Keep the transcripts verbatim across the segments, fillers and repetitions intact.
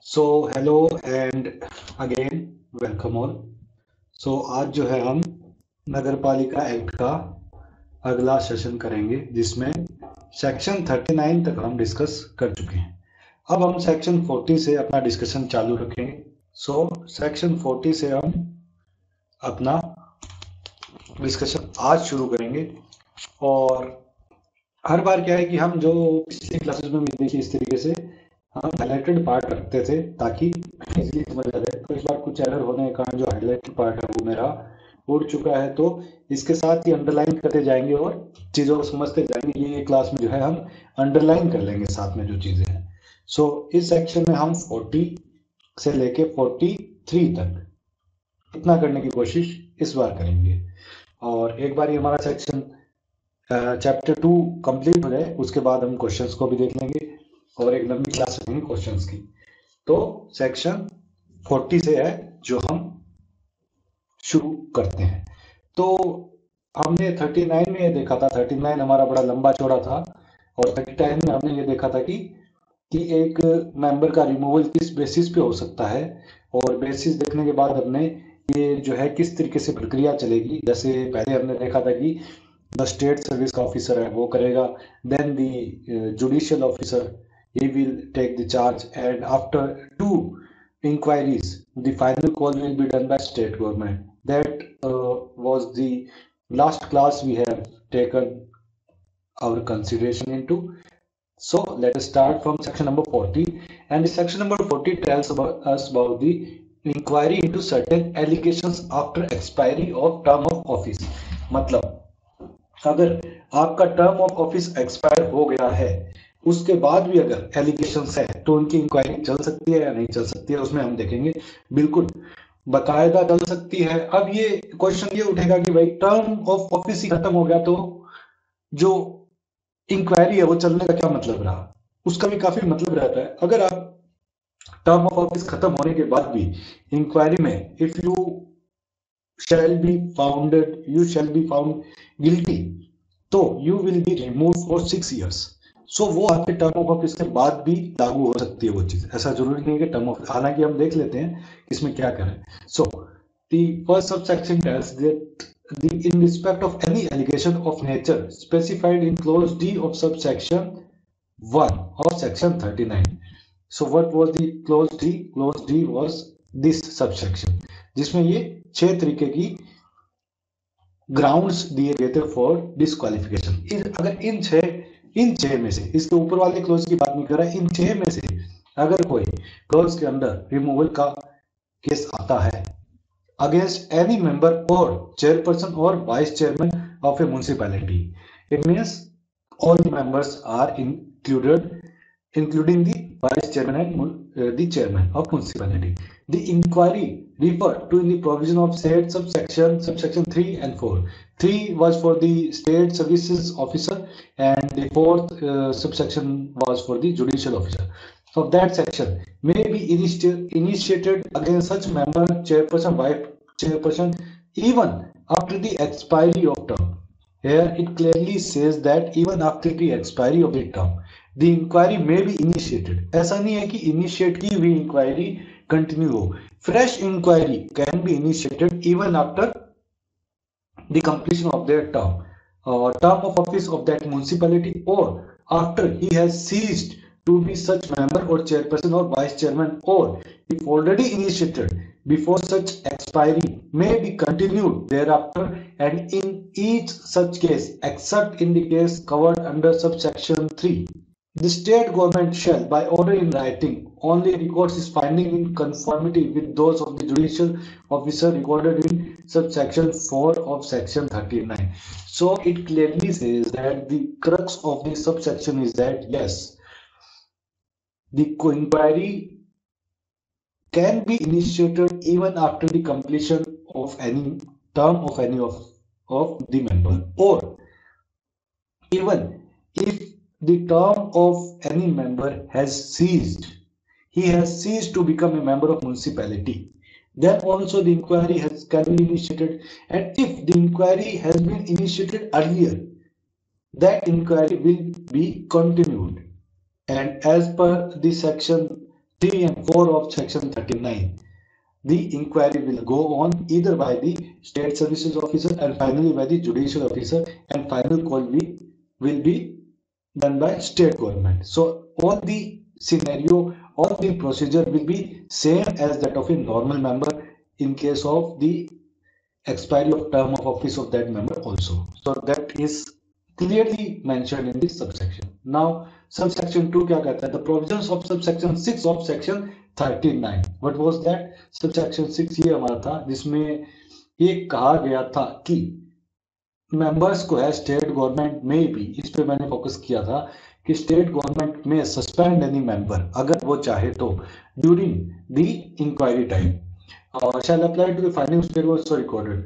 So hello and again welcome all. So आज जो है हम नगर पालिका एक्ट का अगला सेशन करेंगे जिसमें सेक्शन थर्टी नाइन तक हम डिस्कस कर चुके हैं। अब हम सेक्शन फोर्टी से अपना डिस्कशन चालू रखेंगे। सो सेक्शन फोर्टी से हम अपना डिस्कशन आज शुरू करेंगे। और हर बार क्या है कि हम जो पिछली क्लासेस में भी देखिए इस तरीके से हम हाइलाइटेड पार्ट रखते थे ताकि इजीली समझ आ जाए। तो इस बार कुछ एरर होने के कारण जो हाइलाइटेड पार्ट है वो मेरा उड़ चुका है, तो इसके साथ ही अंडरलाइन करते जाएंगे और चीज़ों को समझते जाएंगे। ये क्लास में जो है हम अंडरलाइन कर लेंगे साथ में जो चीज़ें हैं। सो इस सेक्शन में हम फोर्टी से लेके फोर्टी थ्री तक इतना करने की कोशिश इस बार करेंगे। और एक बार ये हमारा सेक्शन चैप्टर टू कंप्लीट हो जाए उसके बाद हम क्वेश्चंस को भी देख लेंगे और एक लंबी क्लास रखेंगे क्वेश्चंस की। तो सेक्शन फोर्टी से है जो हम शुरू करते हैं। तो हमने थर्टी नाइन में ये देखा था, थर्टी नाइन हमारा बड़ा लंबा चौड़ा था, और थर्टी नाइन में हमने ये देखा था कि कि एक मेंबर का रिमूवल किस बेसिस पे हो सकता है। और बेसिस देखने के बाद हमने ये जो है किस तरीके से प्रक्रिया चलेगी। जैसे पहले हमने देखा था कि द स्टेट सर्विस का ऑफिसर है वो करेगा, then the judicial officer he will take the charge, and after two inquiries the final call will be done by state government. That uh, was the last class we have taken our consideration into. So let us start from section number forty, and the section number forty tells about us about the inquiry into certain allegations after expiry of term of office. मतलब अगर आपका term of office expire हो गया है उसके बाद भी अगर एलिगेशंस है तो उनकी इंक्वायरी चल सकती है या नहीं चल सकती है, उसमें हम देखेंगे। बिल्कुल बकायदा चल सकती है। अब ये क्वेश्चन ये उठेगा कि भाई टर्म ऑफ ऑफिस ही खत्म हो गया तो जो इंक्वायरी है वो चलने का क्या मतलब रहा। उसका भी काफी मतलब रहता है। अगर आप टर्म ऑफ ऑफिस खत्म होने के बाद भी इंक्वायरी में if you shall be founded you shall be found guilty, तो you will be remove for six years. So वो आपके टर्म ऑफ ऑफिस के बाद भी लागू हो सकती है वो चीज। ऐसा जरूरी नहीं है कि टर्म ऑफ, हालांकि हम देख लेते हैं इसमें क्या करें। So the first subsection tells that the in respect of any allegation of nature specified in clause D of subsection one of section thirty-nine. So what was the clause D? Clause D was this subsection जिसमें ये छह तरीके की grounds दिए गए थे for disqualification. अगर इन छह इन छह में से, इसके ऊपर वाले क्लोज की बात नहीं कर रहा है, इन छह में से अगर कोई क्लोज के अंदर रिमूवल का केस आता है अगेंस्ट एनी मेंबर और चेयरपर्सन और vice chairman of a municipality, it means all the members are included including the vice chairman and uh, the chairman of municipality. The inquiry referred to in the provision of said subsection subsection three and four. three was for the state services officer and the fourth uh, subsection was for the judicial officer of that section may be initiated initiated against such member, chairperson, vice chairperson even after the expiry of term. Here it clearly says that even after the expiry of the term, the inquiry may be initiated. ऐसा नहीं है कि initiate की हुई inquiry continue हो. Fresh inquiry can be initiated even after the completion of their term, uh, term of office of that municipality, or after he has ceased to be such member or chairperson or vice chairman, or if already initiated before such expiry may be continued thereafter, and in each such case except in the case covered under subsection three, the state government shall by order in writing only records his finding in conformity with those of the judicial officer recorded in subsection four of section thirty-nine. So it clearly says that the crux of this subsection is that yes, the inquiry can be initiated even after the completion of any term of any of, of the member, or even if the term of any member has ceased, he has ceased to become a member of municipality, then also the inquiry has can be initiated. And if the inquiry has been initiated earlier, that inquiry will be continued. And as per the section three and four of section thirty-nine. The inquiry will go on either by the state services officer and finally by the judicial officer, and final call will, will be done by state government. So all the scenario, all the procedure will be same as that of a normal member in case of the expiry of term of office of that member also. So that is clearly mentioned in this subsection. Now subsection two क्या कहता है? The provisions of subsection six of section thirty-nine. What was that? Subsection six ये हमारा था जिसमें ये कहा गया था कि मेंबर्स को है स्टेट गवर्नमेंट में भी, इस पे मैंने फोकस किया था कि स्टेट गवर्नमेंट में सस्पेंड एनी मेंबर अगर वो चाहे तो during the inquiry time shall apply to the findings where was recorded.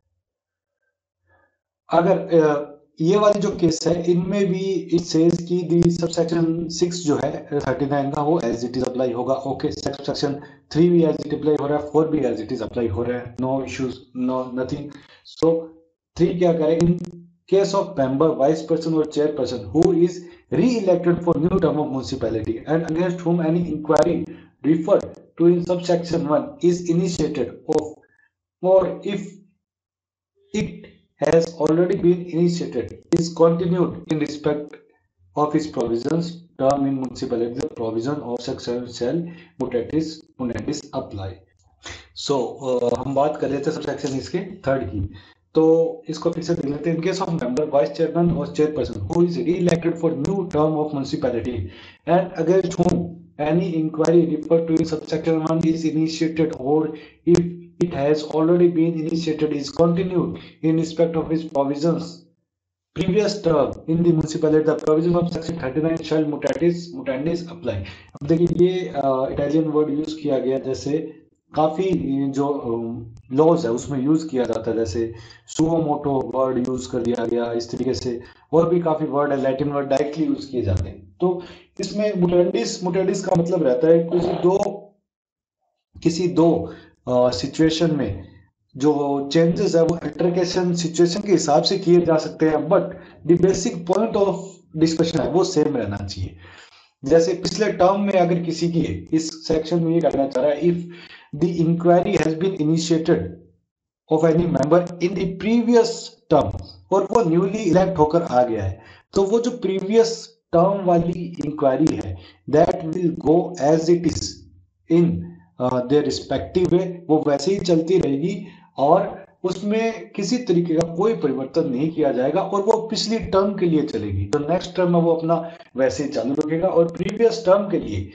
अगर ये वाली जो केस है इनमें भी इट सेज कि दी सबसेक्शन सिक्स जो है thirty-nine का वो एज इट इज अप्लाई होगा. ओके, सेक्शन थ्री भी एज इट अप्लाई हो रहा है, फोर भी एज इट इज अप्लाई हो रहा है, no issues, no nothing. So three क्या करें? In case of member, vice person और chairperson who is re-elected for new term of municipality and against whom any inquiry referred to in subsection one is initiated of or if it has already been initiated is continued in respect of its provisions term in municipality, the provision of section shall mutatis mutandis apply. So uh, हम बात कर रहे थे subsection इसके third की, तो इसको फिर से देख लेते हैं. In case of member, vice chairman और chairperson who is re-elected for new term of municipality and against whom any inquiry referred to in subsection one is initiated or if it has already been initiated is continued in respect of its provisions previous term in the municipality, the provision of section thirty-nine shall mutatis mutandis apply. अब देखिए ये Italian word use किया गया, जैसे काफी जो laws है उसमें यूज किया जाता है, जैसे सुओ मोटो वर्ड यूज कर दिया गया इस तरीके से, और भी काफी वर्ड है लैटिन वर्ड डायरेक्टली यूज किए जाते हैं. तो इसमें मुटेंडिस मुटेंडिस का मतलब रहता है किसी दो किसी दो सिचुएशन uh, में जो चेंजेस है वो अल्टरकेशन सिचुएशन के हिसाब से किए जा सकते हैं, but the basic point of discussion है वो सेम रहना चाहिए. जैसे पिछले टर्म में अगर किसी की, इस सेक्शन में ये कहना चाह रहा है if the inquiry has been initiated of any member in the previous term और वो न्यूली इलेक्ट होकर आ गया है, तो वो जो प्रीवियस टर्म वाली इंक्वायरी है that will go as it is in their respective way, वो वैसे ही चलती रहेगी और उसमें किसी तरीके का कोई परिवर्तन नहीं किया जाएगा और वो पिछली टर्म के लिए चलेगी. तो नेक्स्ट टर्म में वो अपना वैसे ही चालू रखेगा और प्रीवियस टर्म के लिए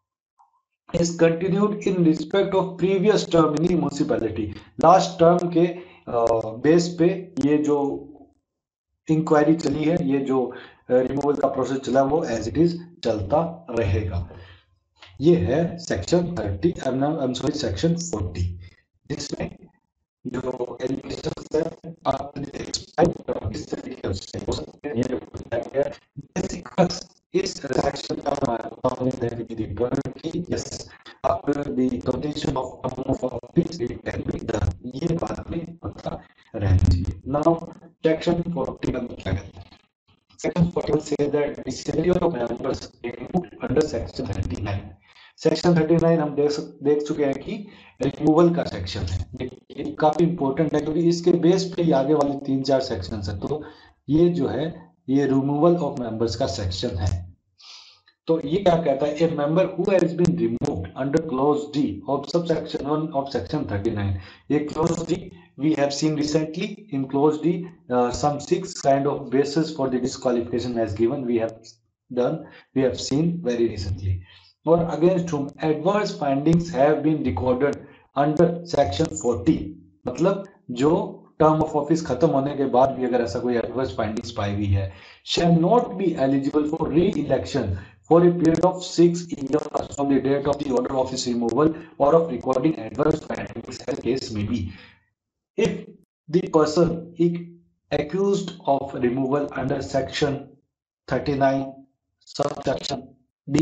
is continued in respect of previous term in the municipality. Last term के बेस uh, पे ये जो इंक्वायरी चली है, ये जो रिमूवल uh, का प्रोसेस चला वो एज इट इज चलता रहेगा. ये है section thirty, I am sorry section forty, जिसमें जो एलिगेशंस है आप एक्सपेक्ट किस तरीके से हो सकते हैं, ये जो बताया गया बेसिक इस सेक्शन का हमारे देखने की रिपोर्ट की yes after the completion of term of office it can be done, ये बात में पता रहनी चाहिए. नाउ सेक्शन फोर्टी में क्या कहता है? सेक्शन फोर्टी से that the salary of members under section thirty-nine. Section thirty-nine हम देख देख चुके हैं कि रिमूवल का सेक्शन है, ये काफी इंपॉर्टेंट है क्योंकि इसके बेस पे आगे वाले तीन चार सेक्शन है. तो ये जो है ये रिमूवल ऑफ मेंबर्स का सेक्शन है. तो ये क्या कहता है? A member who has been removed under clause D of subsection one of section thirty-nine. ये clause D we have seen recently in clause D uh, some six kind of basis for the disqualification as given we have done we have seen very recently. or against whom adverse findings have been recorded under section forty. मतलब जो term of office खत्म होने के बाद भी अगर ऐसा कोई एडवर्स फाइंडिंग्स पाई हुई है, shall not be eligible for re-election for a period of six years from the date of the order of office removal or of recording adverse findings as case may be. If the person is accused of removal under section thirty-nine subsection D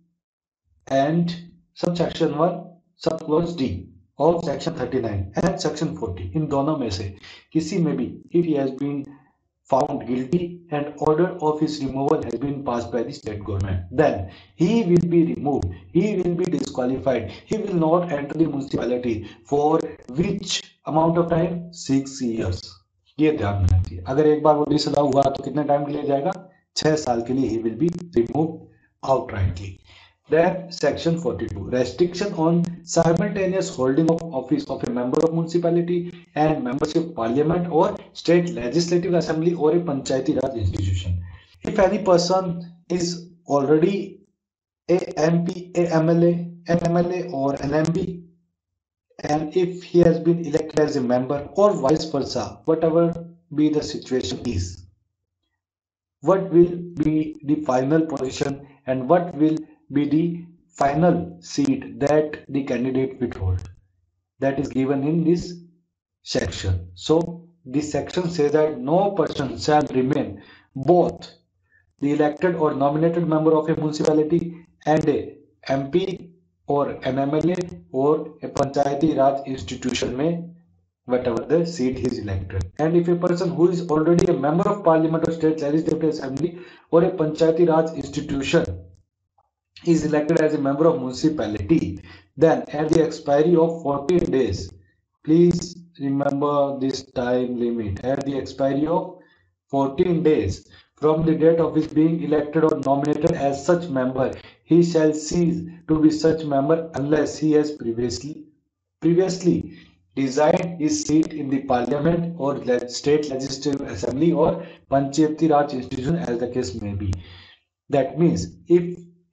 and subsection one subclause D of section thirty-nine and section forty, इन दोनों में से किसी में भी if he has been found guilty and order of his removal has been passed by the state government, then he will be removed, he will be disqualified, he will not enter the municipality for which amount of time, six years. ये ध्यान में रखिए, अगर एक बार वो disallow हुआ तो कितने टाइम के लिए जाएगा, छह साल के लिए he will be removed outrightly. Then section forty-two, restriction on simultaneous holding of office of a member of municipality and membership of parliament or state legislative assembly or a panchayati raj institution. If any person is already a M P, a M L A, an M L A or an M P, and if he has been elected as a member or vice versa, whatever be the situation is, what will be the final position and what will be the final seat that the candidate will hold, that is given in this section. So this section says that no person shall remain both the elected or nominated member of a municipality and a M P or an M L A or a panchayati raj institution में whatever the seat he is elected. And if a person who is already a member of parliament or state legislative assembly or a panchayati raj institution is elected as a member of municipality, then at the expiry of fourteen days, please remember this time limit, at the expiry of fourteen days from the date of his being elected or nominated as such member, he shall cease to be such member unless he has previously previously resigned his seat in the parliament or state legislative assembly or panchayati raj institution as the case may be. That means if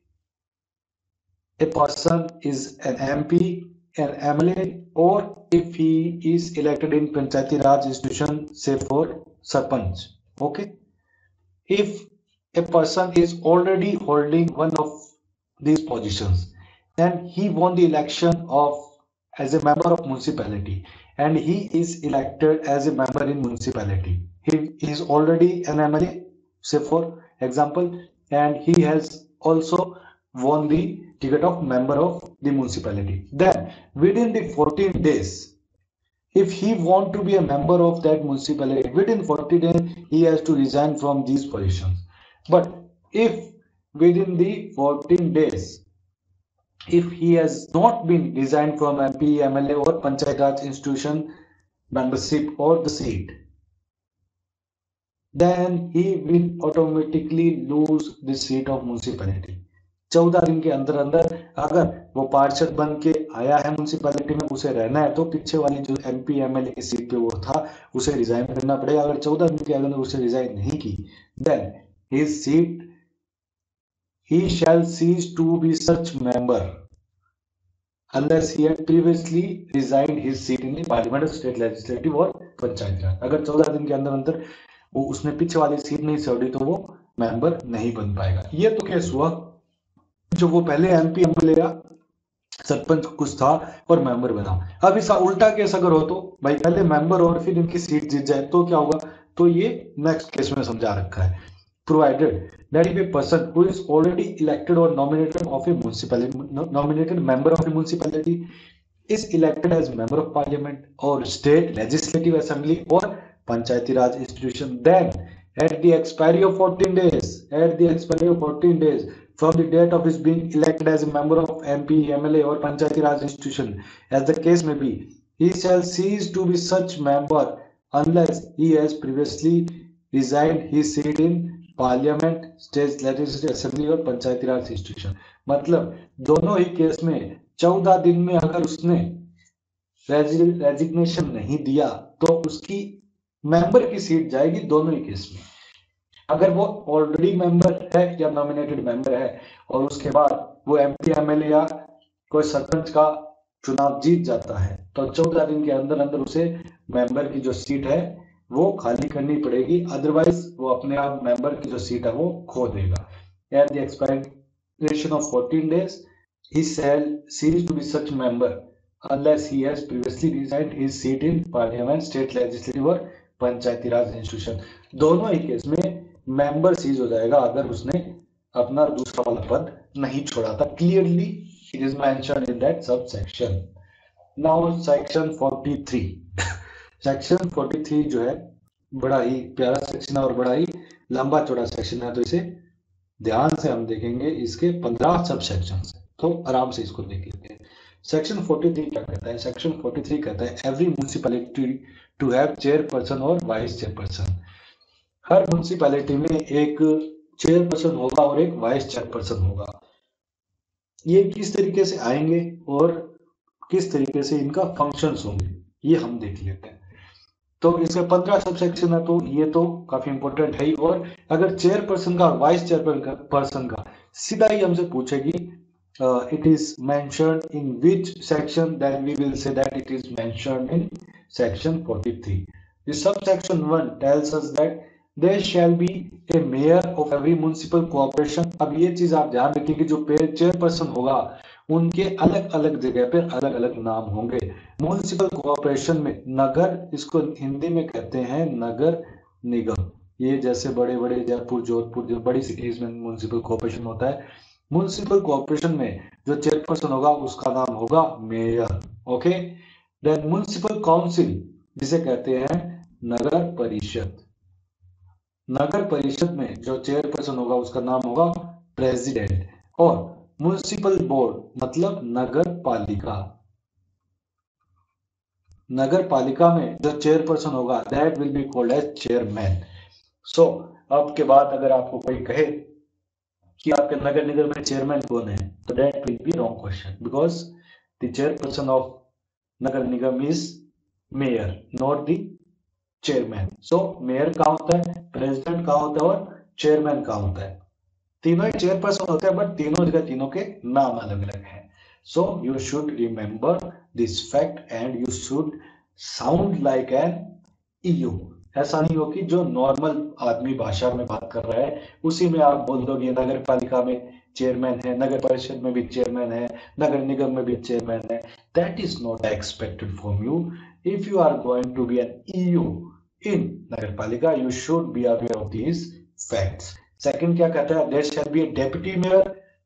a person is an M P, an M L A, or if he is elected in Panchayati Raj institution, say for Sarpanch, okay? If a person is already holding one of these positions and he won the election of as a member of municipality and he is elected as a member in municipality, he is already an M L A, say for example, and he has also won the ticket of member of the municipality. Then within the fourteen days, if he want to be a member of that municipality, within forty days he has to resign from these positions. But if within the fourteen days, if he has not been resigned from M P, M L A or Panchayat Raj institution membership or the seat, then he will automatically lose the seat of municipality. चौदह दिन के अंदर अंदर अगर वो पार्षद बन के आया है म्यूनसिपैलिटी में, उसे रहना है तो पीछे वाली जो एमपी एमएलए की सीट पे वो था उसे रिजाइन करना पड़ेगा. अगर चौदह दिन के अंदर उसे रिजाइन नहीं की, then his seat he shall cease to be such member unless he had previously resigned his seat in the parliament, state legislative और पंचायत राज. अगर चौदह दिन के अंदर अंदर वो उसने पीछे वाली सीट नहीं छोड़ी तो वो मेंबर नहीं बन पाएगा. ये तो केस हुआ जो वो पहले एमपी एमएलए या सरपंच कुछ था और मेंबर बना. अब इसका उल्टा केस अगर हो तो भाई पहले मेंबर और फिर इनकी सीट जीत जाए तो क्या होगा, तो ये नेक्स्ट केस में समझा रखा है. Provided that if a person who is already elected or nominated of a municipality, nominated member of a municipality is elected as member of parliament or state legislative assembly or panchayati raj institution, then at the expiry of fourteen days, at the expiry of fourteen days from the date of his being elected as a member of M P, M L A or panchayati raj institution, as the case may be, he shall cease to be such member unless he has previously resigned his seat in parliament, state legislative assembly और Panchayati Raj institution. मतलब दोनों ही case में चौदह दिन में अगर उसने रेजिग्नेशन नहीं दिया तो उसकी मेंबर की सीट जाएगी दोनों ही केस में. अगर वो ऑलरेडी मेंबर है या नॉमिनेटेड मेंबर है और उसके बाद वो एमपी एमएलए या कोई सरपंच का चुनाव जीत जाता है तो चौदह दिन के अंदर अंदर उसे मेंबर की जो सीट है वो खाली करनी पड़ेगी, अदरवाइज वो अपने आप मेंबर की जो सीट है वो खो देगा. At the expiration of fourteen days he shall cease to be such member unless he has previously resigned his seat in parliament, state legislative और पंचायती राज इंस्टीट्यूशन. दोनों ही केस में मेंबर सीज हो जाएगा अगर उसने अपना दूसरा वाला पद नहीं छोड़ा था. Clearly it is mentioned in that sub section. Now section forty-three. Section forty-three जो है बड़ा ही प्यारा सेक्शन है और बड़ा ही लंबा चौड़ा सेक्शन है, तो इसे ध्यान से हम देखेंगे। इसके पंद्रह सब सेक्शन है, तो आराम से इसको देख लेते हैं। सेक्शन तैंतालीस क्या कहता है? सेक्शन तैंतालीस कहता है every municipality to have chairperson और वाइस चेयरपर्सन। हर म्युनिसिपैलिटी में एक चेयरपर्सन होगा और एक वाइस चेयरपर्सन होगा। ये किस तरीके से आएंगे और किस तरीके से इनका फंक्शंस होंगे, ये हम देख लेते हैं। तो इसके पंद्रह सब सेक्शन है, तो ये तो काफी इंपॉर्टेंट है ही। और अगर चेयरपर्सन का वाइस चेयरपर्सन का सीधा ही हमसे पूछेगी it is mentioned in which section, then we will say that it is mentioned in section तैंतालीस। The subsection one tells us that there shall be a mayor of every municipal corporation। अब ये चीज आप ध्यान रखिए कि जो chairperson होगा उनके अलग अलग जगह पर अलग अलग नाम होंगे। म्युनिसिपल कॉर्पोरेशन में नगर, इसको हिंदी में कहते हैं नगर निगम। ये जैसे बड़े बड़े जयपुर, जोधपुर, जो बड़ी सिटीज में म्युनिसिपल कॉर्पोरेशन होता है, म्युनिसिपल कॉर्पोरेशन में जो चेयरपर्सन होगा उसका नाम होगा mayor. Okay, then municipal council जिसे कहते हैं नगर परिषद। नगर परिषद में जो चेयरपर्सन होगा उसका नाम होगा प्रेसिडेंट। और म्युनिसिपल बोर्ड मतलब नगर पालिका। नगर पालिका में जो चेयरपर्सन होगा that will be called as chairman. So अब के बाद अगर आपको कोई कहे कि आपके नगर निगम में चेयरमैन कौन है, तो that will be wrong question, because the chairperson of Nagar Nigam is mayor, not the chairman. So mayor कहाँ होता है, प्रेसिडेंट कहाँ होता है और चेयरमैन कहाँ होता है? तीनों ही चेयरपर्सन होते हैं, बट तीनों जगह तीनों के नाम अलग अलग हैं। So you should remember this fact and you should sound like an EU. ऐसा नहीं हो कि जो नॉर्मल आदमी भाषा में बात कर रहा है उसी में आप बोल दोगे नगर पालिका में चेयरमैन है, नगर परिषद में भी चेयरमैन है, नगर निगम में भी चेयरमैन है। That is not expected from you. If you are going to be an EU in Nagar Palika, you should be aware of these facts। Second क्या कहता है, there shall be a deputy mayor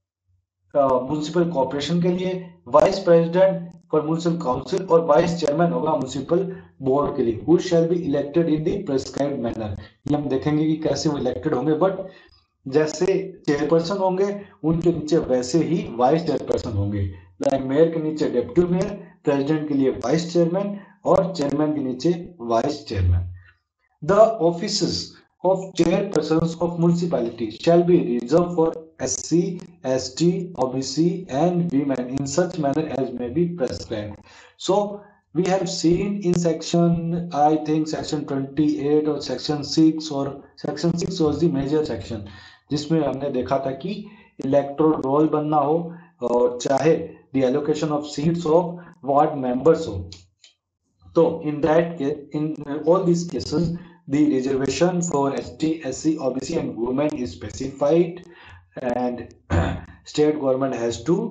municipal corporation के लिए, vice president for municipal council और vice chairman होगा municipal board के लिए। Who shall be elected in the prescribed manner। ये हम देखेंगे कि कैसे वो इलेक्टेड होंगे, बट जैसे चेयरपर्सन होंगे उनके नीचे वैसे ही वाइस चेयरपर्सन होंगे। लाइक मेयर के नीचे डेप्यूटी मेयर, प्रेसिडेंट के लिए वाइस चेयरमैन और चेयरमैन के नीचे vice chairman. The offices of chairpersons of municipality shall be reserved for S C, S T, O B C and women in such manner as may be prescribed। So we have seen in section, I think section twenty-eight or section six, or section six was the major section, जिसमें हमने देखा था कि electoral roll बनना हो और चाहे the allocation of seats of ward members हो। तो in that case, in all these cases, the reservation for S T, S C, O B C and women is specified, and state government has to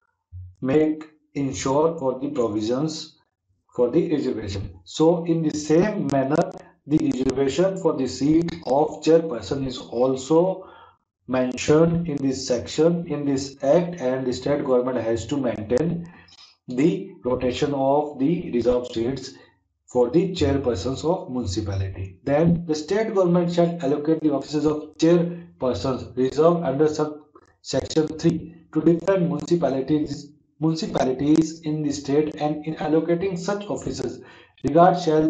make ensure for the provisions for the reservation। So in the same manner, the reservation for the seat of chairperson is also mentioned in this section, in this act, and the state government has to maintain the rotation of the reserved seats for the chairpersons of municipality। Then the state government shall allocate the offices of chairpersons reserved under subsection three to different municipalities municipalities in the state, and in allocating such offices regard shall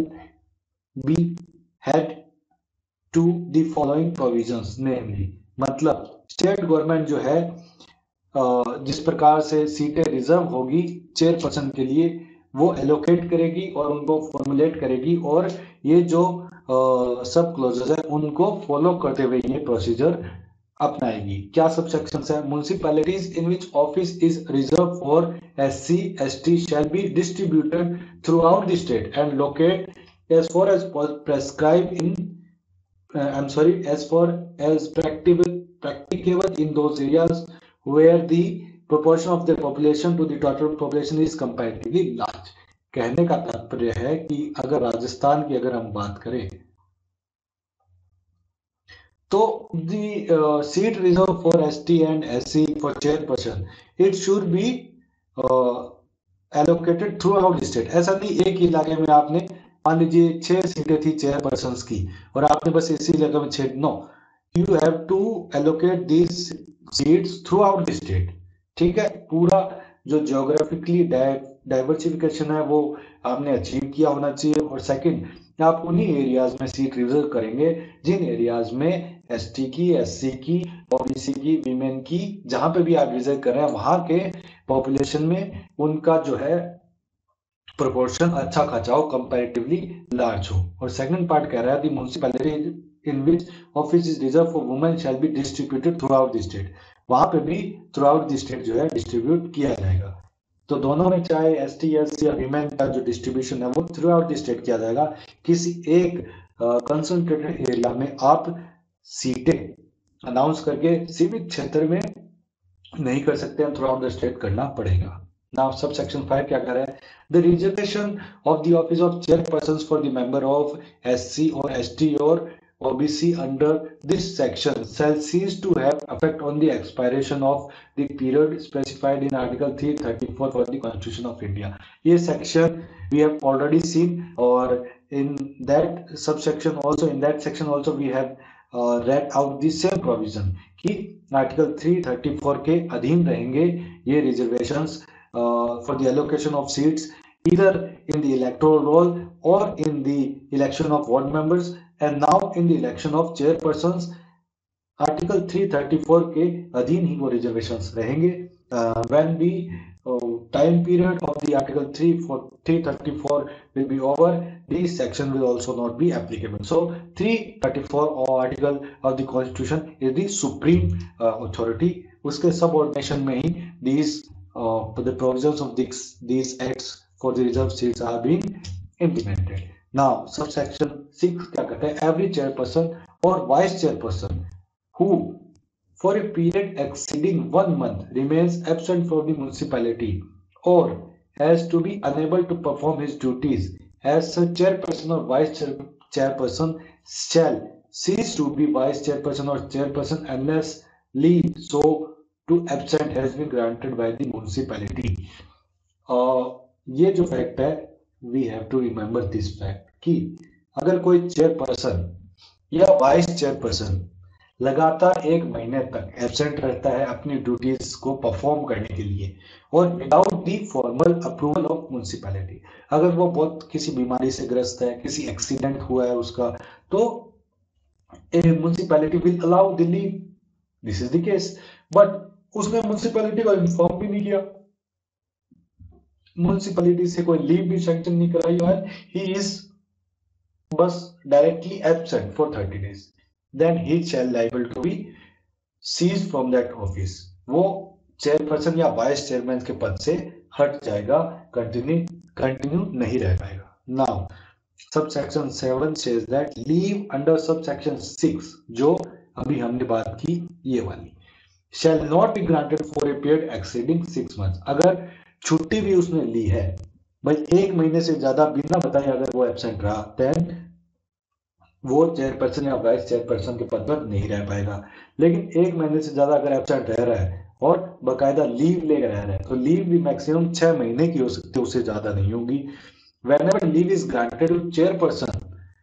be had to the following provisions, namely मतलब state government जो है जिस प्रकार से सीटें reserve होगी chairperson के लिए वो एलोकेट करेगी और उनको फॉर्मुलेट करेगी, और ये जो सब क्लोजेस है उनको फॉलो करते हुए ये प्रोसीजर अपनाएगी। क्या सब सेक्शंस है? Municipalities in which office is reserve for SC ST shall be distributed throughout the state and locate as far as prescribe in I am sorry as far as practical practicable in those areas where the proportion of the population to the total population is comparatively large। कहने का तात्पर्य है कि अगर राजस्थान की अगर हम बात करें तो the seat reserved for S T and S C for chairperson it should be uh, allocated throughout the state। ऐसा नहीं एक इलाके में आपने मान लीजिए छह सीटें थी चेयरपर्सन की और आपने बस इसी जगह में छह, no, you have to allocate these seats throughout the state. ठीक है, पूरा जो ज्योग्राफिकली डाइवर्सिफिकेशन है वो आपने अचीव किया होना चाहिए। और सेकंड, आप उन्हीं एरियाज में सीट रिजर्व करेंगे जिन एरियाज में एसटी की, एससी की, ओबीसी की, वीमेन की, जहां पे भी आप रिजर्व कर रहे हैं वहां के पॉपुलेशन में उनका जो है प्रोपोर्शन अच्छा खासा हो, कंपैरेटिवली लार्ज हो। और सेकंड पार्ट कह रहा है the municipality in which office is reserve for women shall be distributed throughout the state. वहां पे भी थ्रू आउट द स्टेट जो है डिस्ट्रीब्यूट किया जाएगा। तो दोनों में चाहे एस टी एस या वीमेन का जो डिस्ट्रीब्यूशन है वो थ्रू आउट द स्टेट किया जाएगा। किसी एक कंसंट्रेटेड एरिया में आप सीटें अनाउंस करके सीमित क्षेत्र में नहीं कर सकते हैं, थ्रू आउट द स्टेट करना पड़ेगा। नाउ सब सेक्शन फाइव क्या कर रहा है? The reservation of the office of chairperson for the member of SC और एसटी और OBC under this section shall cease to have effect on the expiration of the period specified in article three thirty-four for the constitution of India। ये section we have already seen, और in that subsection also, in that section also we have uh, read out the same provision कि article तीन सौ चौंतीस के अधीन रहेंगे ये reservations for the allocation of seats either in the electoral roll or in the election of ward members, and now in the election of chairpersons article तीन सौ चौंतीस के अधीन ही वो रिजर्वेशंस रहेंगे। When the time period of the article तीन सौ चौंतीस will be over, this section will also not be applicable. So तीन सौ चौंतीस or article of the constitution is the supreme uh, authority। उसके सबऑर्डिनेशन में ही these uh, the provisions of these these acts for the reserved seats are being implemented. Now subsection six क्या कहता है? Every chairperson or vice chairperson who for a period exceeding one month remains absent from the municipality or has to be unable to perform his duties as a chairperson or vice chairperson shall cease to be vice chairperson or chairperson unless leave so to absent has been granted by the municipality। uh, ये जो fact है, we have to remember this fact कि अगर कोई chairperson या vice chairperson लगातार एक महीने तक एब्सेंट रहता है अपनी ड्यूटीज को परफॉर्म करने के लिए और without the formal approval of municipality, अगर वो बहुत किसी बीमारी से ग्रस्त है, किसी एक्सीडेंट हुआ है उसका, तो municipality will allow the leave. This is the case, but उसने म्युनिसिपैलिटी को इन्फॉर्म भी नहीं किया, म्युनिसिपैलिटी से कोई लीव भी सैंक्शन नहीं कराई और ही इज बस directly absent for thirty days, then he shall liable to be seized from that office। वो चेयरपर्सन या वाइस चेयरमैन के पद से हट जाएगा, कंटिन्यू कंटिन्यू नहीं रह पाएगा। Now subsection seven says that leave under subsection six, जो अभी हमने बात की ये वाली, shall not be granted for a period exceeding six months। अगर छुट्टी भी उसने ली है, भाई एक महीने से ज्यादा बिना बताए अगर वो एब्सेंट रहा, देन वो चेयरपर्सन या वाइस चेयरपर्सन के पद पर नहीं रह पाएगा। लेकिन एक महीने से ज्यादा अगर एब्सेंट रह रहा है और बकायदा लीव लेकर रह रहा है, तो लीव भी मैक्सिमम छह महीने की हो सकती है, उससे ज्यादा नहीं होगी। Whenever leave is granted to chairperson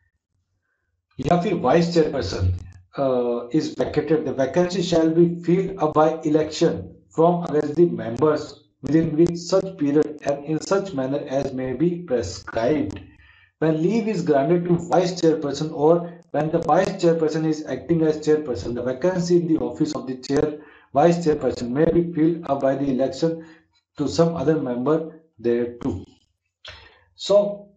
या फिर vice chairperson is vacated, the vacancy shall be filled up by election from against the members within which such period and in such manner as may be prescribed। When leave is granted to vice chairperson or when the vice chairperson is acting as chairperson, the vacancy in the office of the chair vice chairperson may be filled up by the election to some other member thereto। So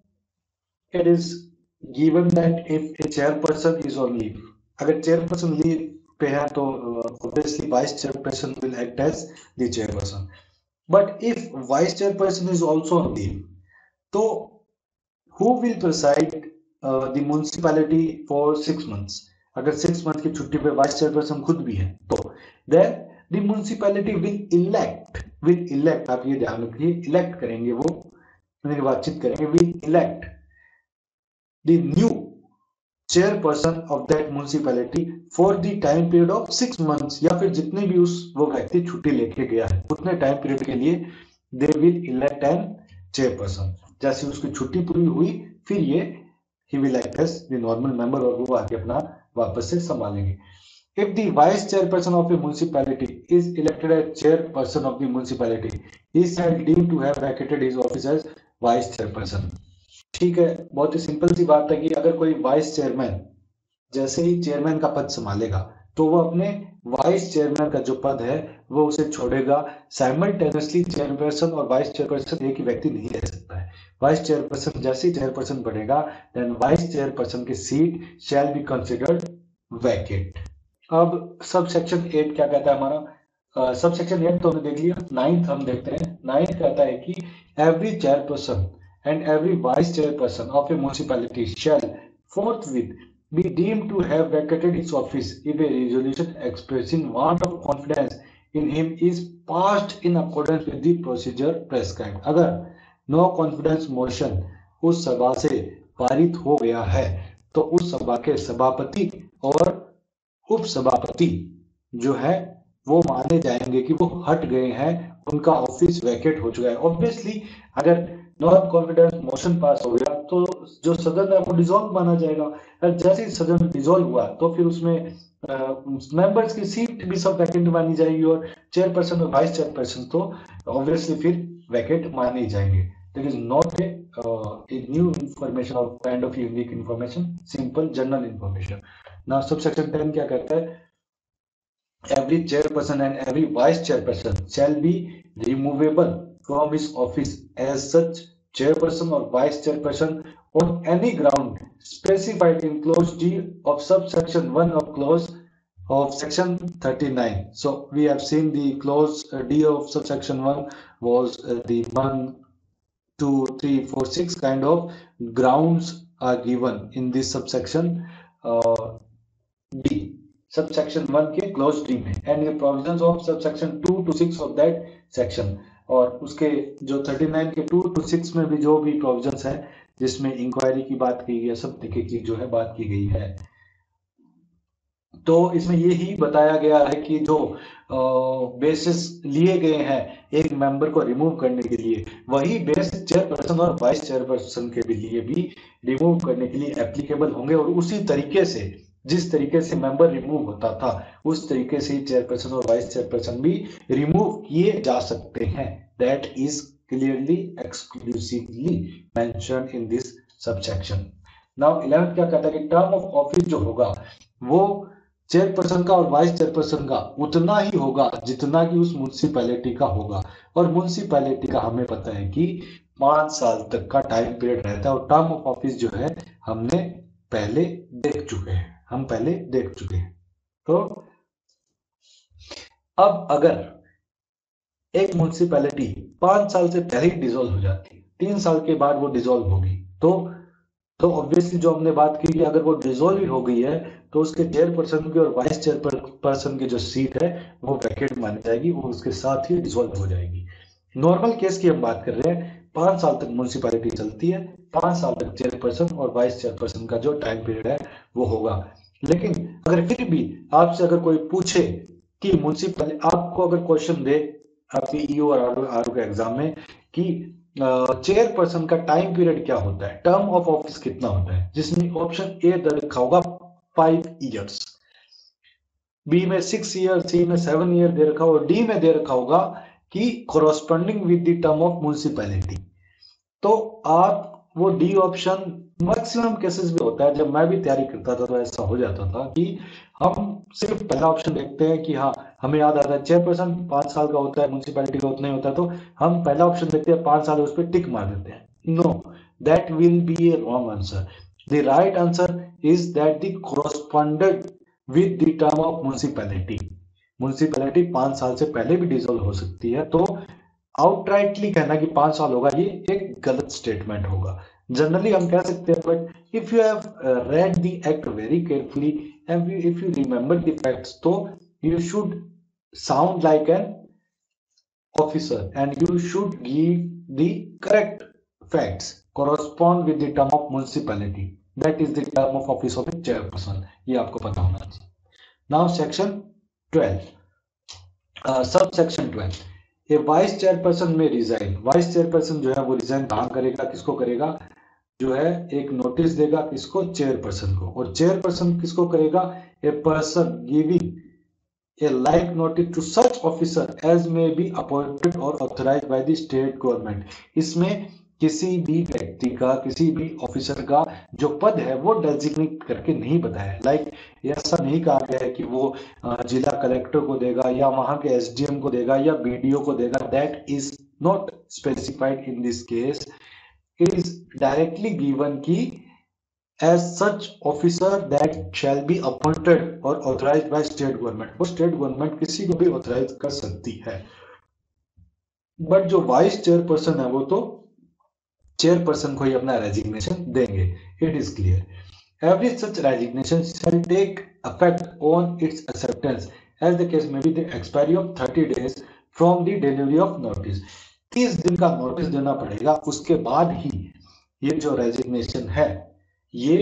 it is given that if a chairperson is on leave, अगर chairperson leave पे है तो obviously vice chairperson will act as the chairperson। But if vice chairperson is also on leave, तो who will preside uh, the municipality for six months? अगर six months की छुट्टी पे vice chairperson खुद भी है, तो then the municipality will elect will elect आप ये ध्यान रखिए, elect करेंगे, वो निर्वाचित करेंगे, will elect the new chairperson of that municipality for the time period of six months, या फिर जितने भी उस वो व्यक्ति छुट्टी लेके गया है उतने टाइम पीरियड के लिए they will elect an chairperson। जैसे उसकी छुट्टी पूरी हुई फिर ये ही will act as the normal member और वो आके अपना वापस से संभालेंगे। If the vice chairperson of a municipality is elected as chairperson of the municipality, he shall deem to have vacated his office as vice chairperson। ठीक है, बहुत ही सिंपल सी बात है कि अगर कोई वाइस चेयरमैन जैसे ही चेयरमैन का पद संभालेगा तो वो अपने वाइस चेयरमैन का जो पद है वो उसे छोड़ेगा। साइमल्टेनियसली चेयरपर्सन और वाइस चेयरपर्सन एक ही व्यक्ति नहीं रह सकता है। वाइस चेयरपर्सन जैसे ही चेयरपर्सन बढ़ेगा देन वाइस चेयरपर्सन की seat shall be considered vacant. अब सब सेक्शन एट क्या कहता है हमारा, सब सेक्शन एट तो हमने देख लिया। नाइन्थ हम देखते हैं। नाइन्थ कहता है कि every chairperson and every vice chairperson of a municipality shall forthwith be deemed to have vacated his office if a resolution expressing want of confidence in him is passed in accordance with the procedure prescribed। अगर no confidence motion उस सभा से पारित हो गया है तो उस सभा के सभापति और उपसभापति जो है वो माने जाएंगे कि वो हट गए हैं, उनका ऑफिस वैकेट हो चुका है। ऑब्वियसली अगर नॉन कॉन्फिडेंस मोशन पास हो गया तो जो सदन है वो डिसॉल्व माना जाएगा। और जैसे ही सदन डिसॉल्व हुआ तो फिर उसमें मेंबर्स की सीट भी सब वैकेंट मानी जाएगी और चेयरपर्सन और वाइस चेयरपर्सन तो ऑब्वियसली फिर वैकेंट माने जाएंगे। That is not a new information और kind of unique information, simple general information. Now subsection ten क्या कहता है, every chairperson and every vice chairperson shall be removable from his office as such chairperson or vice chairperson on any ground specified in clause D of subsection one of clause of section thirty-nine। So we have seen the clause uh, D of subsection one was uh, the one, two, three, four, six kind of grounds are given in this subsection uh, D। Subsection one के clause D में and ये provisions of subsection two two six of that section, और उसके जो thirty nine के two two six में भी जो भी प्रोविजंस है जिसमें इंक्वायरी की बात की गई है, सब तरीके की जो है बात की गई है। तो इसमें ये ही बताया गया है कि जो बेसिस लिए गए हैं एक मेंबर को रिमूव करने के लिए, वही बेस चेयरपर्सन और वाइस चेयरपर्सन के लिए भी रिमूव करने के लिए एप्लीकेबल होंगे और उसी तरीके से जिस तरीके से मेंबर रिमूव होता था उस तरीके से चेयरपर्सन और वाइस चेयरपर्सन भी रिमूव किए जा सकते हैं। That is clearly exclusively mentioned in this subsection. Now eleventh क्या कहता है कि टर्म ऑफ ऑफिस जो होगा वो चेयरपर्सन का और वाइस चेयरपर्सन का उतना ही होगा जितना कि उस म्युनिसिपैलिटी का होगा, और म्युनिसिपैलिटी का हमें पता है कि पांच साल तक का टाइम पीरियड रहता है। और टर्म ऑफ ऑफिस जो है हमने पहले देख चुके हैं हम पहले देख चुके हैं। तो अब अगर एक म्युनिसिपैलिटी पांच साल से पहले ही डिसॉल्व हो जाती है, तीन साल के बाद वो डिसॉल्व होगी, तो तो ऑब्वियसली जो हमने बात की कि अगर वो डिसॉल्व ही हो गई है तो उसके चेयरपर्सन की और वाइस चेयरपर्सन की जो सीट है वो वैकेंट मानी जाएगी और उसके साथ ही डिसॉल्व हो जाएगी। नॉर्मल केस की हम बात कर रहे हैं, पांच साल तक म्युनिसिपैलिटी चलती है, पांच साल तक चेयरपर्सन और वाइस चेयरपर्सन का जो टाइम पीरियड है वो होगा। लेकिन अगर फिर भी आपसे अगर कोई पूछे कि म्युनिसिपैलिटी, आपको अगर क्वेश्चन दे आपके ईओ और आरओ के एग्जाम में कि चेयरपर्सन uh, का टाइम पीरियड क्या होता है, टर्म ऑफ ऑफिस कितना होता है, जिसमें ऑप्शन ए दे रखा होगा फाइव इयर्स, बी में सिक्स ईयर, सी में सेवन ईयर दे रखा होगा, डी में दे रखा होगा कि corresponding with the term of municipality. तो आप वो डी ऑप्शन मैक्सिमम केसेस में होता है, जब मैं भी तैयारी करता था तो ऐसा हो जाता था कि हम सिर्फ पहला ऑप्शन देखते हैं कि हाँ हमें याद आता है चेयरपर्सन पांच साल का होता है, म्युनिसिपैलिटी का उतना ही होता है, तो हम पहला ऑप्शन देखते हैं पांच साल, उस पर टिक मार देते हैं। No, that will be a wrong answer. The right answer is that the corresponded with the term of municipality. Municipality पांच साल से पहले भी डिसॉल्व हो सकती है, तो आउटराइटली कहना कि पांच साल होगा ये एक गलत स्टेटमेंट होगा। जनरली हम कह सकते हैं, but if you have read the act very carefully and if you remember the facts, तो you should sound like an officer and you should give the correct facts correspond with the term of municipality, that is the term of office of a chairperson। ये आपको पता होना चाहिए। Now section twelve, uh, subsection twelve, a vice chairperson may resign, vice chairperson जो है वो resign कहाँ करेगा, किसको करेगा, जो है एक नोटिस देगा किसको, चेयरपर्सन को, और चेयरपर्सन किसको करेगा, a person giving a like notice to such officer as may be appointed और authorised by the state government. इसमें किसी भी व्यक्ति का, किसी भी ऑफिसर का जो पद है वो डेजिग्नेट करके नहीं बताया, लाइक ऐसा नहीं कहा गया है कि वो जिला कलेक्टर को देगा या वहां के एसडीएम को देगा या बीडीओ को देगा, that is not specified in this case. It is directly given की as such officer that shall be appointed or authorized by state government, वो स्टेट गवर्नमेंट किसी को भी ऑथराइज कर सकती है। बट जो वाइस चेयरपर्सन है वो तो चेयरपर्सन को ही अपना रेजिग्नेशन देंगे। It is clear every such resignation shall take effect on its acceptance as the case may be the expiry of thirty days from the delivery of notice। तीस दिन का notice देना पड़ेगा, उसके बाद ही ये जो रेजिग्नेशन है ये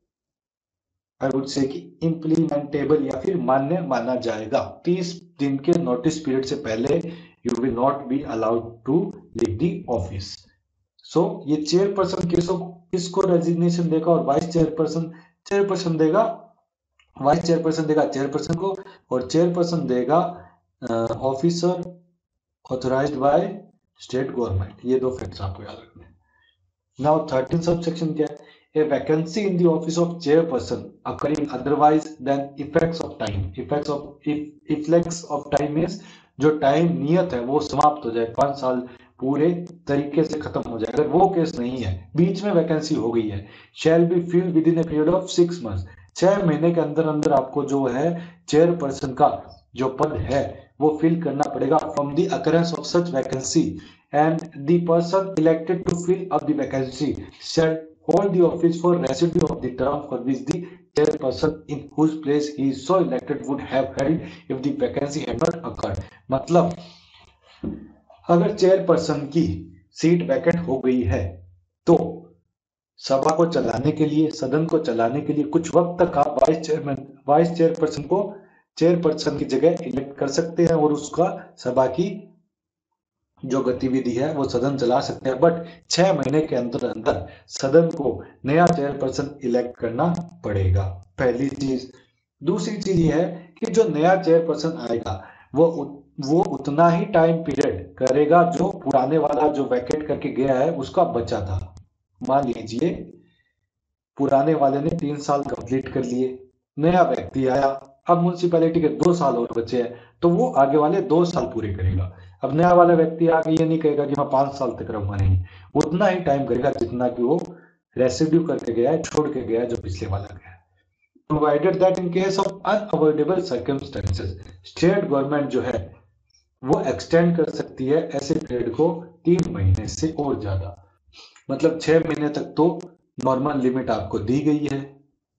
आई वुड से कि इम्प्लीमेंटेबल या फिर मान्य माना जाएगा। तीस दिन के नोटिस पीरियड से पहले you will not be allowed to leave the office. So ये चेयरपर्सन किसको किसको रेजिग्नेशन देगा, और वाइस चेयरपर्सन चेयरपर्सन देगा, वाइस चेयरपर्सन देगा चेयरपर्सन को, और चेयरपर्सन देगा officer authorised by state government. ये दो फैक्ट्स आपको याद रखने हैं। नाउ थर्टीन सब सेक्शन क्या है, a vacancy in the office of chairperson occurring otherwise than effects of time, effects of if effects of time means जो टाइम नियत है वो समाप्त हो जाए, पांच साल पूरे तरीके से खत्म हो जाए, अगर वो केस नहीं है, बीच में वैकेंसी हो गई है, shall be filled within a period of six months, छह महीने के अंदर अंदर आपको जो है चेयरपर्सन का जो पद है वो फिल करना पड़ेगा। From the occurrence of such vacancy and the person elected to fill up the vacancy shall hold the office for residue of the term for which the chairperson in whose place he is so elected would have held if the vacancy had not occurred। मतलब अगर chairperson की seat vacant हो गई है तो सभा को चलाने के लिए, सदन को चलाने के लिए कुछ वक्त तक आप वाइस चेयरमैन वाइस चेयरपर्सन को चेयरपर्सन की जगह इलेक्ट कर सकते हैं और उसका सभा की जो गतिविधि है वो सदन चला सकते हैं। बट छह महीने के अंदर अंदर सदन को नया चेयरपर्सन इलेक्ट करना पड़ेगा, पहली चीज। दूसरी चीज ये है कि जो नया चेयरपर्सन आएगा वो वो उतना ही टाइम पीरियड करेगा जो पुराने वाला जो वैकेट करके गया है उसका बचा था। मान लीजिए पुराने वाले ने तीन साल कंप्लीट कर लिए, नया व्यक्ति आया, अब म्युनिसिपैलिटी के दो साल और बचे हैं तो वो आगे वाले दो साल पूरे करेगा। अब नया वाला व्यक्ति आगे ये नहीं कहेगा कि मैं पांच साल तक रहूंगा, नहीं, उतना ही टाइम करेगा जितना कि वो रेसिड्यू करके गया है, छोड़ के गया है जो पिछले वाला गया है। Provided that in case of unavoidable circumstances, state government जो है वो एक्सटेंड कर सकती है ऐसे पीरियड को तीन महीने से और ज्यादा। मतलब छह महीने तक तो नॉर्मल लिमिट आपको दी गई है,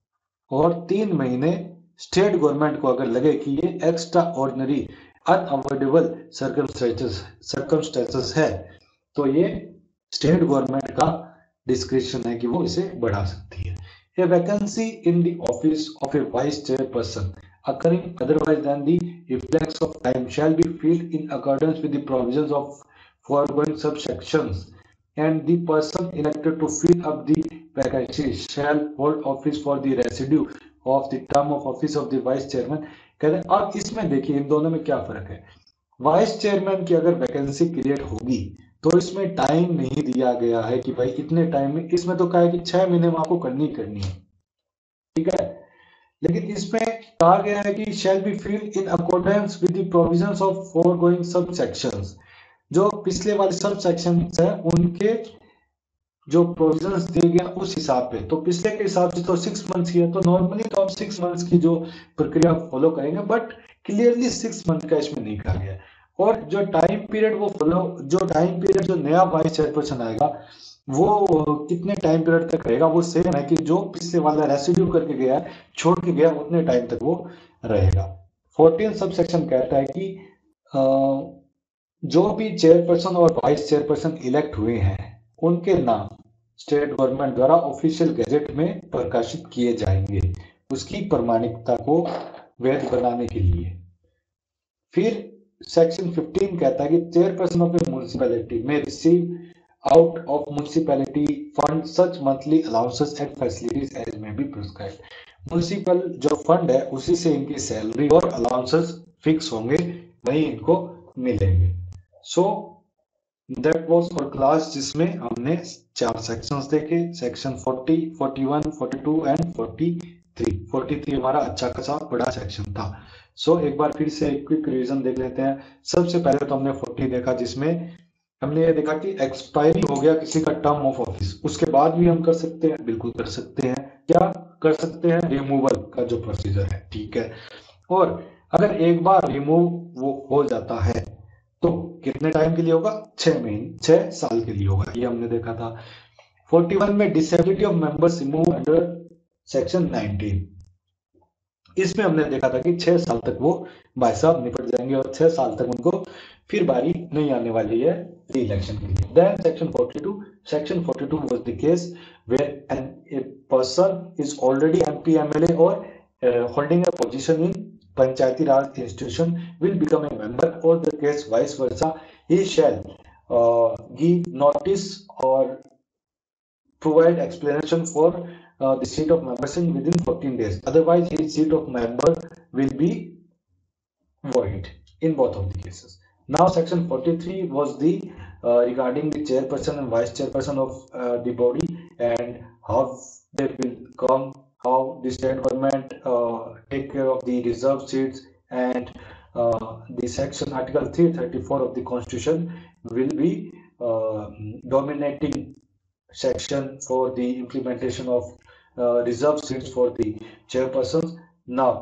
और तीन महीने स्टेट गवर्नमेंट को अगर लगे कि ये extraordinary unavoidable circumstances circumstances है तो ये स्टेट गवर्नमेंट का डिस्क्रिप्शन है कि वो इसे बढ़ा सकती है। A vacancy in the office of a vice chairperson occurring otherwise than the effects of time shall be filled in accordance with the provisions of foregoing subsections, and the person elected to fill up the vacancy shall hold office for the residue of the term of office of the vice chairman। कहते हैं अब इसमें देखिए इन दोनों में क्या फर्क है। वाइस चेयरमैन की अगर वैकेंसी क्रिएट होगी तो इसमें टाइम नहीं दिया गया है कि भाई इतने टाइम में, इसमें तो कहा है कि छह महीने में आपको करनी करनी है, ठीक है। लेकिन इसमें कहा गया है कि shall be filled in accordance with the provisions of foregoing subsections. जो पिछले वाले सब सेक्शंस है उनके जो प्रोविजंस दिए गए उस हिसाब पे, तो पिछले के हिसाब से तो सिक्स मंथ्स की है तो नॉर्मली तो हम सिक्स मंथ्स की जो प्रक्रिया फॉलो करेंगे, बट क्लियरली सिक्स मंथ का इसमें नहीं कहा गया। और जो टाइम पीरियड वो फॉलो जो टाइम पीरियड जो नया वाइस चेयरपर्सन आएगा वो कितने टाइम पीरियड तक रहेगा, वो सेम है कि जो पिछले वाला रेसिड्यू करके गया है, छोड़ के गया, उतने टाइम तक वो रहेगा। फोर्टीन सब सेक्शन कहता है कि जो भी चेयरपर्सन और वाइस चेयरपर्सन इलेक्ट हुए हैं उनके नाम स्टेट गवर्नमेंट द्वारा ऑफिशियल गैजेट में प्रकाशित किए जाएंगे उसकी प्रमाणिकता को वैध बनाने के लिए। फिर सेक्शन फिफ्टीन कहता है कि chairperson of a municipality may receive out of municipality fund such monthly allowances and facilities as may be prescribed. Municipal जो फंड है उसी से इनकी सैलरी और अलाउंसेस फिक्स होंगे, वही इनको मिलेंगे. So that was for class, जिसमें हमने चार सेक्शंस देखे, section forty, forty one, forty two and forty three. Forty three हमारा अच्छा खासा बड़ा सेक्शन था. सो so, एक बार फिर से एक क्विक रिवीजन देख लेते हैं. सबसे पहले तो हमने फोर्टी देखा, जिसमें हमने ये देखा कि एक्सपायरी हो गया किसी का टर्म ऑफ ऑफिस, उसके बाद भी हम कर सकते हैं, बिल्कुल कर सकते हैं. क्या कर सकते हैं? रिमूवल का जो प्रोसीजर है, ठीक है. और अगर एक बार रिमूव वो हो जाता है तो कितने टाइम के लिए होगा? छह महीने, छह साल के लिए होगा, ये हमने देखा था. फोर्टी वन में disability of members remove under section nineteen, इसमें हमने देखा था कि छह साल तक वो भाई साहब निपट जाएंगे और छह साल तक उनको फिर बारी नहीं आने वाली है री इलेक्शन के लिए. Then section forty two, section forty two was the case where an a person is already MP, MLA और holding a position in Panchayati Raj institution will become a member, और the case vice versa, he shall give notice और provide explanation for uh, the seat of membership within fourteen days. Otherwise, his seat of member will be void in both of the cases. Now, section forty-three was the uh, regarding the chairperson and vice chairperson of uh, the body and how they will come, how the state government uh, take care of the reserve seats, and uh, the section article three thirty-four of the constitution will be uh, dominating section for the implementation of uh, reserve seats for the chairpersons. Now,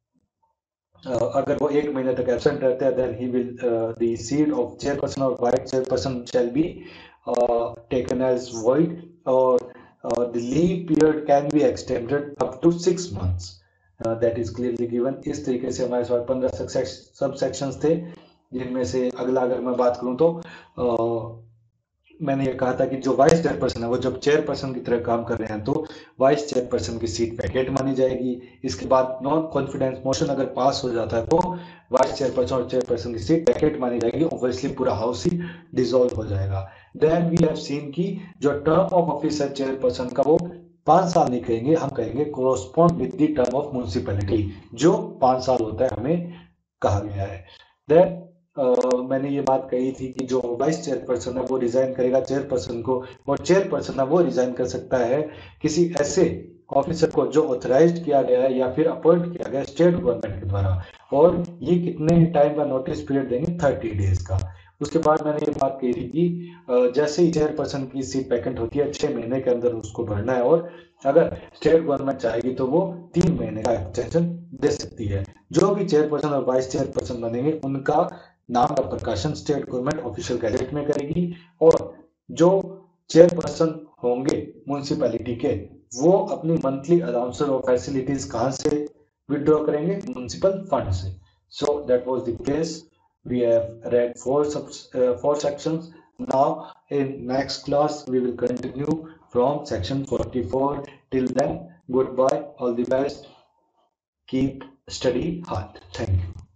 uh, अगर वो एक महीने तक absent रहते हैं, then he will uh, the seat of chairperson or vice chairperson shall be uh, taken as void, or uh, the leave period can be extended up to six months. Uh, that is clearly given. इस तरीके से हमारे पास पंद्रह सब sections थे, जिनमें से अगला अगर मैं बात करूं तो uh, मैंने ये कहा था कि जो वाइस चेयरपर्सन है वो जब चेयरपर्सन की तरह काम कर रहे हैं तो वाइस चेयरपर्सन की सीट वैकेंट मानी जाएगी. इसके बाद नॉन कॉन्फिडेंस मोशन अगर पास हो जाता है तो वाइस चेयरपर्सन और चेयरपर्सन की सीट वैकेंट मानी जाएगी. ऑब्वियसली पूरा हाउस ही डिसॉल्व हो जाएगा. देन वी हैव सीन की जो टर्म ऑफ ऑफिस है चेयरपर्सन का, वो पांच साल नहीं कहेंगे, हम कहेंगे correspond with the term of municipality, जो पांच साल होता है हमें कहा गया है. देन Uh, मैंने ये बात कही थी कि जो वाइस चेयरपर्सन है वो रिजाइन करेगा चेयरपर्सन को, और चेयरपर्सन है वो रिजाइन कर सकता है किसी ऐसे ऑफिसर को जो ऑथराइज्ड किया गया है या फिर अपॉइंट किया गया स्टेट गवर्नमेंट के द्वारा, और ये कितने टाइम का नोटिस पीरियड देंगे? थर्टी डेज का. उसके बाद मैंने ये बात कही थी कि जैसे ही चेयरपर्सन की सीट वैकेंट होती है छह महीने के अंदर उसको भरना है, और अगर स्टेट गवर्नमेंट चाहेगी तो वो तीन महीने का एक्सटेंशन दे सकती है. जो भी चेयरपर्सन और वाइस चेयरपर्सन बनेंगे उनका नाम का प्रकाशन स्टेट गवर्नमेंट ऑफिशियल गैजेट में करेगी, और जो चेयरपर्सन होंगे म्युनिसिपैलिटी के वो अपनी मंथली अलाउंसेस और फैसिलिटीज कहां से विड्रॉ करेंगे? म्युनिसिपल फंड से. So that was the case. We have read four sub uh, four sections. Now in next class we will continue from section forty-four. Till then, goodbye, all the best, keep study hard. Thank you.